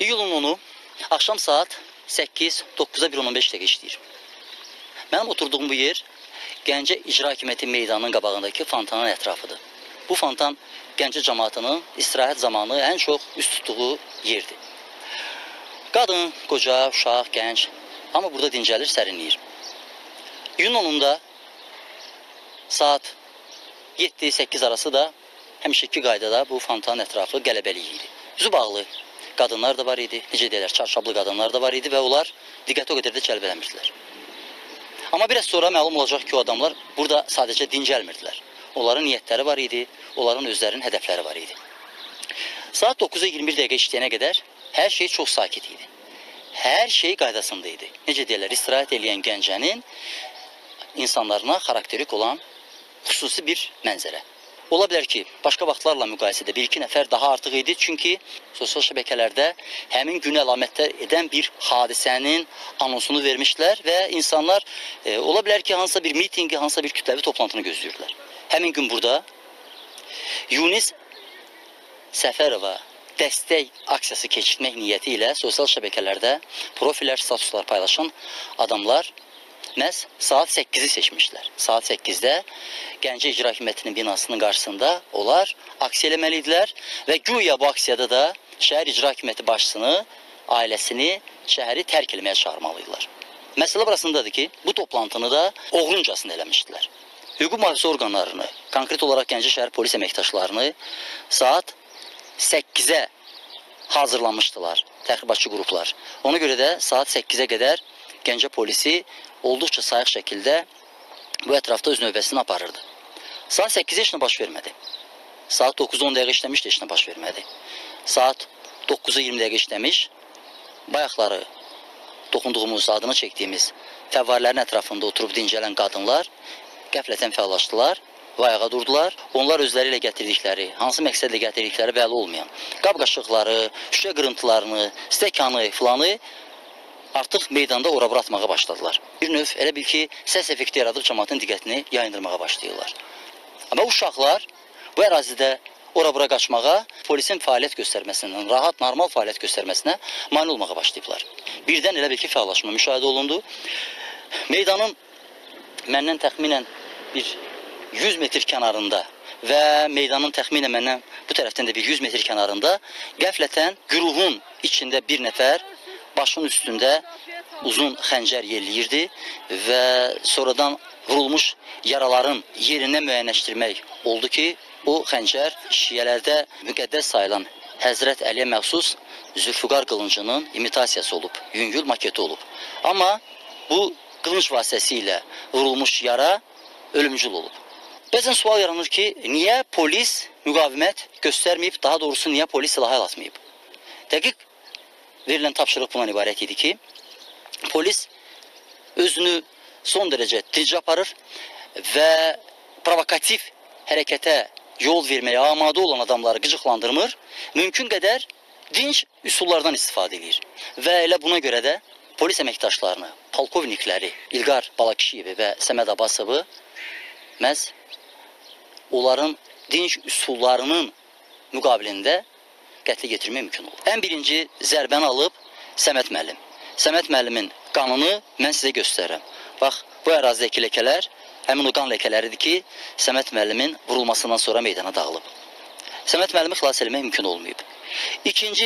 İyulun 10'u axşam saat 8-9'a 1:15 dəqiqə işləyir. Mənim oturduğum bu yer Gəncə İcra Hakimiyyəti meydanının qabağındakı fontanın ətrafıdır. Bu fontan Gəncə cəmaatının istirahət zamanı ən çox üst tutduğu yerdir. Qadın, qoca, uşaq, gənc amma burada dincəlir, sərinləyir. İyunun 10'unda saat 7-8 arası da həmişəki qaydada bu fontanın ətrafı qələbəliyir. Üzü bağlı qadınlar da var idi, necə deyirlər, çarşablı qadınlar da var idi və onlar diqqəti o qədər də cəlb eləmirdilər. Amma biraz sonra məlum olacaq ki, o adamlar burada sadəcə dincəlmirdilər. Onların niyyətləri var idi, onların özlərinin hədəfləri var idi. Saat 9'a 21 dəqiqə işləyənə qədər hər şey çox sakit idi. Hər şey qaydasında idi. Necə deyirlər, istirahət eləyən Gəncənin insanlarına xarakterik olan xüsusi bir mənzərə. Ola bilər ki, başqa vaxtlarla müqayisədə 1-2 nəfər daha artıq idi. Çünki sosial şəbəkələrdə həmin günü əlamətdə edən bir hadisənin anonsunu vermişlər və insanlar ola bilər ki, hansısa bir mitingi, hansısa bir kütləvi toplantını gözləyirdilər. Həmin gün burada Yunis Səfərova dəstək aksiyası keçirmək niyyəti ilə sosial şəbəkələrdə profillər, statuslar paylaşan adamlar məhz saat 8'i seçmişlər. Saat 8'də Gəncə İcra Hakimiyyətinin binasının qarşısında onlar aksiya eləməliydilər və güya bu aksiyada da şəhər İcra Hakimiyyəti başçısını, ailəsini, şəhəri tərk etməyə çağırmalıydılar. Məsələ burasındadır ki, bu toplantını da oğruncasını eləmişdilər. Hüquq mühafizə orqanlarını, konkret olaraq Gəncə şəhər polis əməkdaşlarını saat 8'ə hazırlamışdılar təxribatçı qruplar. Ona görə də saat 8'ə qədər Gəncə polisi olduqca sayıq şəkildə bu ətrafda öz növbəsini aparırdı. Saat 8'ə heç nə baş vermədi. Saat 9-10 dəqiqə işləmiş də heç nə baş vermədi. Saat 9'a 20 dəqiqə işləmiş, bayaqları toxunduğumuz, adını çəkdiyimiz fəvvarələrin ətrafında oturub dincələn qadınlar qəflətən fəallaşdılar və ayağa durdular. Onlar özləri ilə gətirdikləri, hansı məqsədlə gətirdikləri bəlli olmayan qab-qaşıqları, şüşə qırıntılarını, stəkanı, filanı artıq meydanda ora-bura atmağa başladılar. Bir növ elə bil ki, səs effekti yaradıb cəmaatın diqqətini yayındırmağa başlayırlar. Amma uşaqlar bu ərazidə ora-bura qaçmağa, polisin fəaliyyət göstərməsindən, rahat, normal fəaliyyət göstərməsinə mane olmağa başlayıblar. Birdən elə bil ki, fəallaşma müşahidə olundu. Meydanın məndən təxminən bir 100 metr kənarında və meydanın təxminən məndən bu tərəfdən də bir 100 metr kənarında qəflətən güruhun içində bir nəfər başının üstündə uzun xəncər yerləyirdi və sonradan vurulmuş yaraların yerindən müəyyənləşdirmək oldu ki, o xəncər şiyələrdə müqəddəs sayılan Həzrət Əliyə məxsus Zülfüqar qılıncının imitasiyası olub, yüngül maketi olub. Amma bu qılınc vasitəsilə vurulmuş yara ölümcül olub. Bəzən sual yaranır ki, niyə polis müqavimət göstərməyib, daha doğrusu niyə polis silah əl atmayıb? Dəqiq verilən tapşırıq bundan ibarət idi ki, polis özünü son dərəcə dinc aparır və provokativ hərəkətə yol verməyə amadə olan adamları qıcıqlandırmır, mümkün qədər dinc üsullardan istifadə edir. Və elə buna görə də polis əməkdaşlarını, polkovnikləri İlqar Balakişiyevi və Səməd Abbasovu məhz onların dinc üsullarının müqabilində qətlə getirmək mümkün olur. Ən birinci zərbəni alıb Səməd müəllim. Səməd müəllimin qanını mən sizə göstərirəm. Bax, bu ərazidəki ləkələr həmin o qan ləkələridir ki, Səməd müəllimin vurulmasından sonra meydana dağılıb. Səməd müəllimi xilas eləmək mümkün olmayıb. İkinci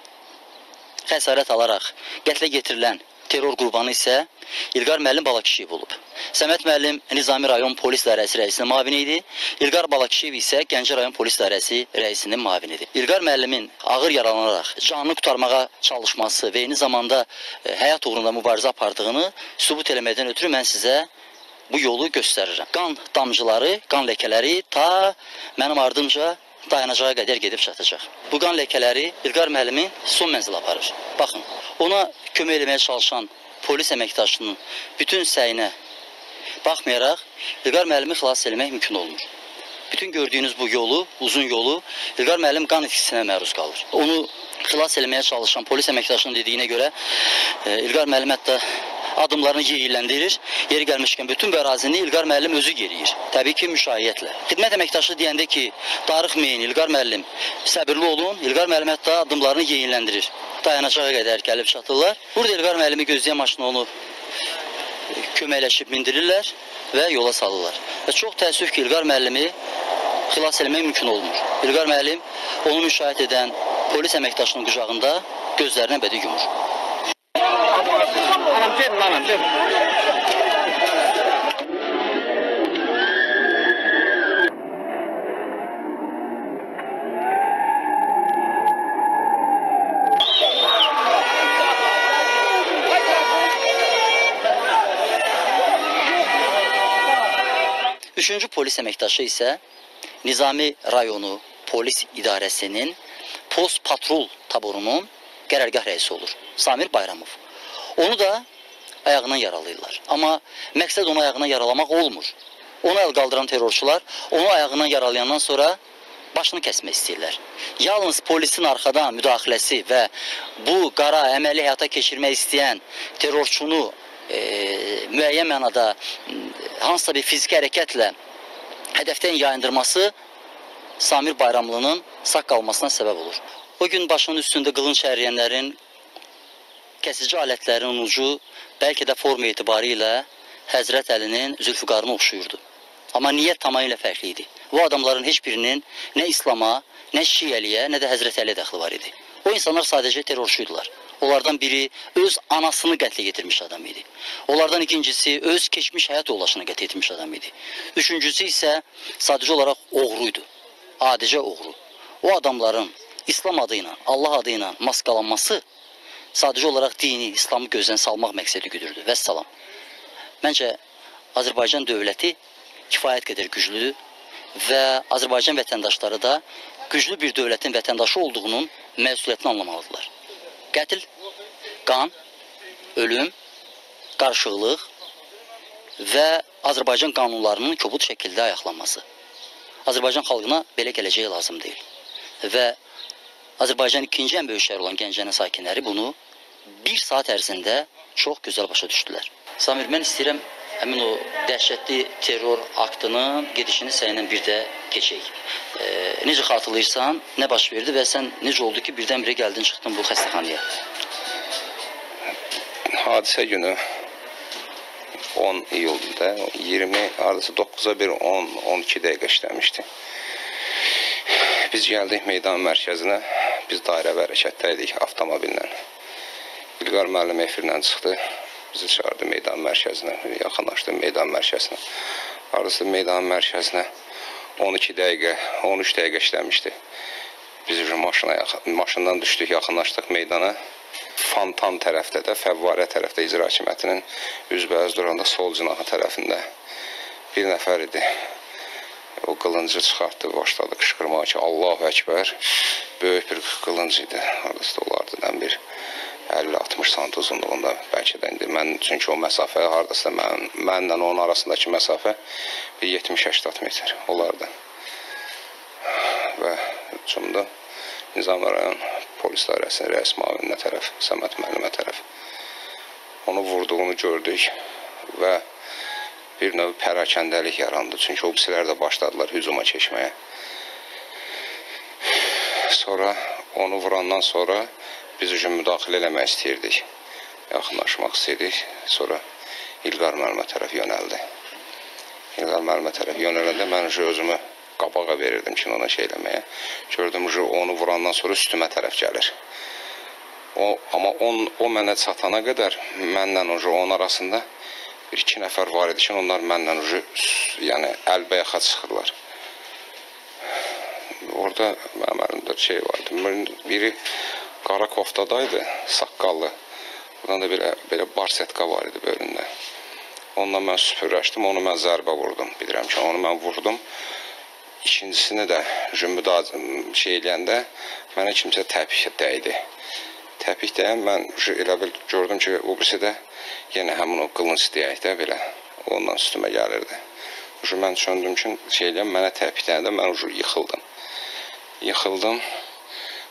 xəsarət alaraq qətlə getirilən terror qurbanı isə İlqar müəllim Balakişiyev olub. Səməd müəllim Nizami rayon polis dairəsi rəisinin müavini idi. İlqar Balakişiyev isə Gəncə rayon polis dairəsi rəisinin müavinidir. İlqar müəllimin ağır yaralanaraq canını qurtarmağa çalışması və eyni zamanda həyat uğrunda mübarizə apardığını sübut eləməkdən ötürü mən sizə bu yolu göstərirəm. Qan damcıları, qan ləkələri ta mənim ardımca dayanacağa qədər gedib çatacaq. Bu qan ləkələri İlqar müəllimin son mənzil aparır. Baxın, ona kömək eləməyə çalışan polis əməkdaşının bütün səyinə baxmayaraq İlqar müəllimi xilas eləmək mümkün olmur. Bütün gördüyünüz bu yolu, uzun yolu İlqar müəllim qan itkisinə məruz qalır. Onu xilas eləməyə çalışan polis əməkdaşının dediyinə görə İlqar müəllim hətta adımlarını yeyinləndirir. Yeri gəlmişkən bütün bu ərazini İlqar müəllim özü yeriyir. Təbii ki, müşayiətle. Xidmət əməkdaşı deyəndə ki, darıxmayın İlqar müəllim, səbirli olun. İlqar müəllim hətta adımlarını yeyinləndirir. Dayanacağa qədər gəlib çatırlar. Burada İlqar müəllimi gözləyən maşını onu köməkləşib mindirirlər və yola salırlar. Və çox təəssüf ki, İlqar müəllimi xilas eləmək mümkün olmur. İlqar müəllim onu müşahidə edən polis əməkdaşının qucağında gözlərinə əbədi yumur. Üçüncü polis əməkdaşı isə Nizami rayonu polis idarəsinin post patrol taborunun qərargah rəisi olur. Samir Bayramov. Onu da ayağından yaralayırlar. Amma məqsəd onu ayağından yaralamaq olmur. Onu əl qaldıran terrorçular onu ayağından yaralayandan sonra başını kəsmək istəyirlər. Yalnız polisin arxadan müdaxiləsi və bu qara əməli həyata keçirmək istəyən terrorçunu müəyyən mənada hansısa bir fiziki hərəkətlə hədəfdən yayındırması Samir Bayramlının sağ qalmasına səbəb olur. O gün başının üstündə qılınc əriyənlərin, kəsici alətlərin ucu bəlkə də forma etibarı ilə Həzrət Əlinin Zülfüqarına oxşuyurdu. Amma niyyət tamamilə fərqli idi. Bu adamların heç birinin nə İslama, nə Şiəliyə, nə də Həzrət Əliyə dəxli var idi. O insanlar sadəcə terrorçuydular. Onlardan biri öz anasını qətlə yetirmiş adam idi. Onlardan ikincisi öz keçmiş həyat yoldaşını qətlə yetirmiş adam idi. Üçüncüsü isə sadəcə olaraq oğruydu. Adicə oğru. O adamların İslam adı ilə, Allah adı ilə maskalanması sadəcə olaraq dini, İslamı gözdən salmaq məqsədi güdürdü. Vəssalam. Məncə Azərbaycan dövləti kifayət qədər güclüdür və Azərbaycan vətəndaşları da güclü bir dövlətin vətəndaşı olduğunun məsuliyyətini anlamalıdırlar. Qətl, qan, ölüm, qarışıqlıq və Azərbaycan qanunlarının kobud şəkildə ayaqlanması. Azərbaycan xalqına belə gələcəyi lazım deyil. Və Azərbaycan ikinci ən böyük şəhər olan Gəncənin sakinləri bunu bir saat ərzində çox gözəl başa düşdülər. Samir, mən istəyirəm həmin o dəhşətli terror aktının gedişini səninlə bir də keçək. Necə xatırlayırsan, nə baş verdi və sən necə oldu ki, birdən-birə gəldin, çıxdın bu xəstəxanaya? Hadisə günü 10 iyulda 20, hardasa 9'a 1, 10-12 dəqiqə işləmişdi. Biz gəldik meydan mərkəzinə, biz dairə və hərəkətdə idik avtomobillə. İlqar müəllim efirlə çıxdı, bizi çağırdı meydan mərkəzinə, yaxınlaşdı meydan mərkəzinə. Hardasa meydan mərkəzinə 12 dəqiqə, 13 dəqiqə işləmişdi. Biz maşından düşdük, yaxınlaşdıq meydana. Fontan tərəfdə də, Fəvvarə tərəfdə icra hakimiyyətinin üzbəüz duranda sol cinağı tərəfində bir nəfər idi. O qılıncı çıxartdı, başladı qışqırmağa ki, Allahu Əkbər. Böyük bir qılınc idi. Hardasa olardı bir 50-60 sant uzunluğunda bəlkə də indi. Çünki o məsafə, hardasa mənlə onun arasındakı məsafə bir 70-80 metr olardı. Və cümdə Nizami rayon polis dairəsinin rəis müavininə tərəf, Səməd müəllimə tərəf onu vurduğunu gördük və bir növ pərakəndəlik yarandı. Çünki o birisilər də başladılar hücuma keçməyə. Sonra onu vurandan sonra biz müdaxilə eləmək istəyirdik. Yaxınlaşmaq istəyirdik. Sonra İlqar müəllimə tərəf yönəldi. İlqar müəllimə tərəf yönələndə mən özümü qabağa verirdim ki, ona şey eləməyə. Gördüm ki, onu vurandan sonra üstümə tərəf gəlir. Amma o mənə çatana qədər mənlə onun arasında bir-iki nəfər var idi ki, onlar mənlə yəni əlbəyaxa çıxırlar. Orada mənim əlimdə şey vardı. Biri qara koftadaydı, saqqallı. Buradan da belə barsetka var idi bölündə. Onunla mən süpürləşdim, onu mən zərbə vurdum. Bilirəm ki, onu mən vurdum. İkincisini də şey eləyəndə mənə kimsə təpik dəydi. Təpik dəyən mən elə bil gördüm ki, o birisi də yenə həmin o qılınc deyək də belə ondan üstümə gəlirdi. Mən düşündüm ki, şey eləyəm, mənə təpik dəyəndə mən yıxıldım. Yıxıldım.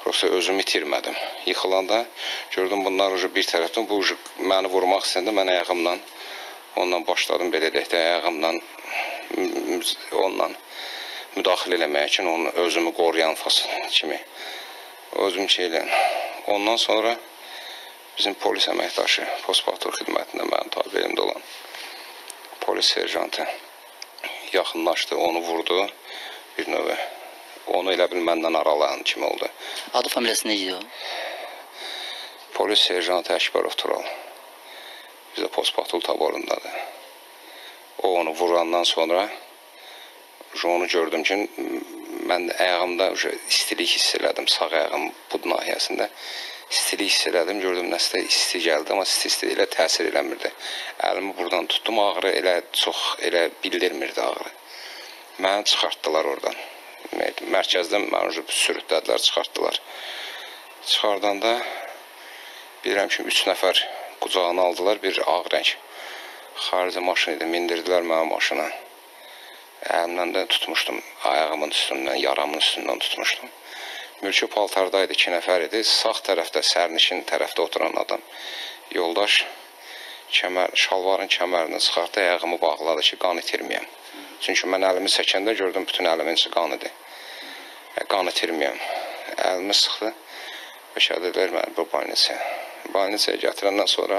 Prosta özümü itirmədim. Yıxılanda gördüm bunlar bir tərəfdən bu məni vurmaq istəyəndə mən ayağımla ondan başladım belə deyək də ayağımla ondan müdaxilə eləmək üçün onu özümü qoruyan kimi özüm şeylə. Ondan sonra bizim polis əməkdaşı postpatrul xidmətində mənim tabeliyimdə olan polis serjantı yaxınlaşdı, onu vurdu bir növ. Onu elə bil məndən aralayan kimi oldu. Adı familiyası necədir o? Polis serjantı Əkbərov Tural. Bizdə postpatrul taborundadır. O onu vurandan sonra onu gördüm ki, mən ayağımda istilik hiss elədim. Sağ ayağım bud nahiyəsində istilik hiss elədim. Gördüm nəsə isti gəldi, amma isti elə təsir eləmirdi. Əlimi buradan tutdum, ağrı elə çox elə bildirmirdi ağrı. Məni çıxartdılar oradan. Mərkəzdən məni sürütlədilər, çıxartdılar. Çıxardanda bilirəm ki, 3 nəfər qucağına aldılar, bir ağ rəng xarici maşın idi, mindirdilər mənə maşına. Əlimdən də tutmuşdum, ayağımın üstündən, yaramın üstündən tutmuşdum. Mülki paltardaydı, 2 nəfər idi. Sağ tərəfdə, sərnişin tərəfdə oturan adam. Yoldaş şalvarın kəmərini çıxartdı, ayağımı bağladı ki, qan itirməyəm. Çünki mən əlimi çəkəndə gördüm, bütün əlimin içi qan idi. Qan itirməyəm. Əlimi sıxdı və şəhədilər məni bu balnisaya. Balnisaya gətirəndən sonra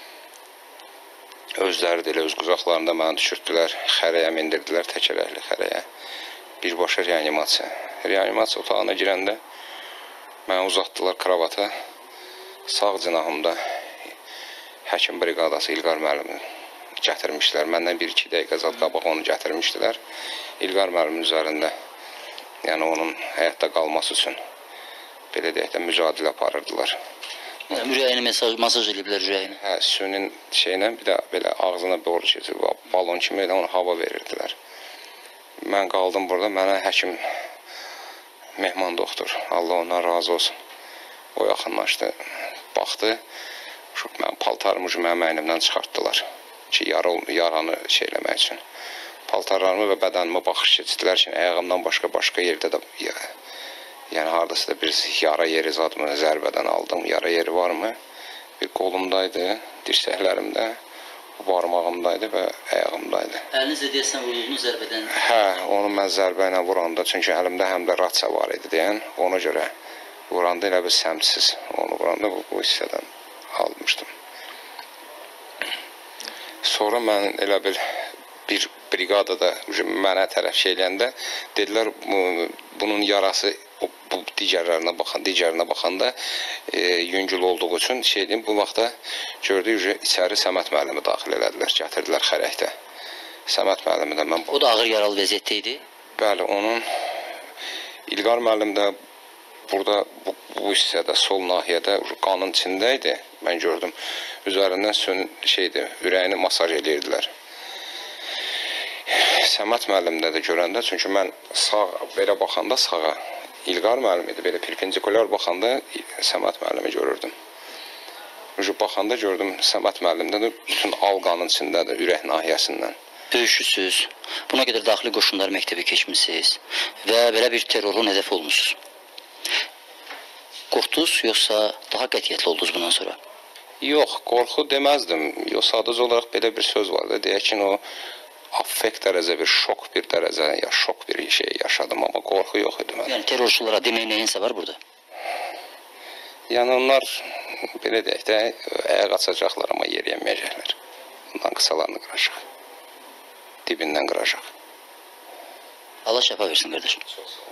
özləri də elə öz qucaqlarında məni düşürtdülər, xərəyə mindirdilər, təkərəkli xərəyə. Birbaşa reanimasiya. Reanimasiya otağına girəndə məni uzatdılar kravata. Sağ cinahımda həkim briqadası İlqar müəllimi gətirmişdilər. Məndən 1-2 dəqiqə zad qabaq onu gətirmişdilər. İlqar müəllimin üzərində, yəni onun həyatda qalması üçün belə deyək də mücadilə aparırdılar. Ürəyini masaj ediblər ürəyini. Hə, sünin şeylə bir də belə ağzına boru keçir, balon kimi elə ona hava verirdilər. Mən qaldım burada, mənə həkim Mehman doktor, Allah ondan razı olsun. O yaxınlaşdı, baxdı, mənim paltarımı mənim əynimdən çıxartdılar ki, yaranı şeyləmək üçün. Paltarlarımı və bədənimə baxış keçdilər ki, ayağımdan başqa yerdə də, yəni haradasa da bir yara yeri zadımı zərbədən aldım, yara yeri varmı? Bir qolumdaydı, dirsəklərimdə, barmağımdaydı və ayağımdaydı. Əlinizlə deyəsən vurduğunuz zərbədən? Hə, onu mən zərbə ilə vuranda, çünki əlimdə həm də ratça var idi deyən, ona görə vuranda elə bir səmsiz, onu vuranda bu hissədən almışdım. Sonra mən elə bir briqadada mənə tərəf şeyləndə dedilər, bunun yarası bu digərinə baxanda yüngül olduğu üçün bu vaxtda gördük, içəri Səməd müəllimi daxil elədilər, gətirdilər xərəkdə. Səməd müəllimi də mən... O da ağır yaralı vəziyyətdə idi? Bəli, onun İlqar müəllim də burada bu hissədə, sol nahiyədə qanın içində idi, mən gördüm. Üzərindən ürəyini masaj edirdilər. Səməd müəllimdə də görəndə, çünki mən sağ belə baxanda sağa, İlqar müəllim idi, belə perpendikular baxanda Səməd müəllimi görürdüm. Baxanda gördüm Səməd müəllimdə də bütün alqanın içindədir, ürək nahiyəsindən. Döyüşüsüz, buna qədər daxili qoşunlar məktəbi keçmişsiniz və belə bir terrorun hədəf olmuşsunuz. Qorxdunuz, yoxsa daha qətiyyətli oldunuz bundan sonra? Yox, qorxu deməzdim. Sadəcə olaraq belə bir söz vardı. Deyək ki, o affekt dərəcə bir şok bir dərəcə, ya şok bir şey yaşadım, amma qorxu yox idi mənim. Yəni terrorçulara demək nəyinsə var burada? Yəni onlar belə deyək də ayaq açacaqlar, amma yeriyəməyəcəklər. Bundan qısalarını qıracaq. Dibindən qıracaq. Allah şəfa versin qardaşım. Çox sağ ol.